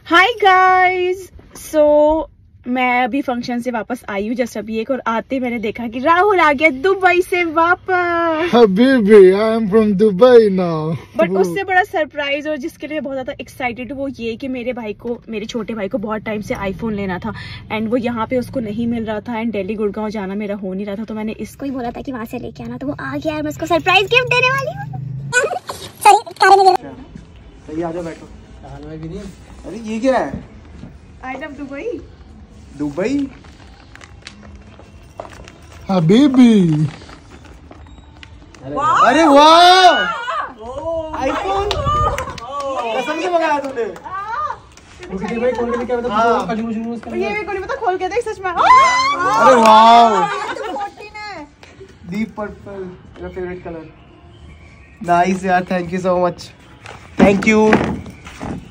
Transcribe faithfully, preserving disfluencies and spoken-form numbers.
Hi guys, सो मैं अभी function से वापस आई हूँ जस्ट अभी एक, और आते मैंने देखा कि राहुल आ गया दुबई से वापस। हबीबी, I am from Dubai now. But उससे बड़ा सरप्राइज और जिसके लिए बहुत ज्यादा एक्साइटेड हूँ वो ये कि मेरे भाई को, मेरे छोटे भाई को बहुत टाइम से आईफोन लेना था एंड वो यहाँ पे उसको नहीं मिल रहा था एंड दिल्ली गुड़गांव जाना मेरा हो नहीं रहा था, तो मैंने इसको ही बोला था कि वहाँ से लेके आना, तो वो आ गया है। मैं उसको सरप्राइज गिफ्ट देने वाली हूँ। सही, आ जाओ बैठो। अरे ये क्या है? I love Dubai. दुबई हबीबी। अरे वाह, आईफोन कसम से मंगाया तूने? भाई खोल के क्या बता? हाँ। ये मेरे को नहीं पता, खोल के देख सच में। अरे वाह, डीप पर्पल मेरा फेवरेट कलर। नाइस यार, thank you so much. Thank you.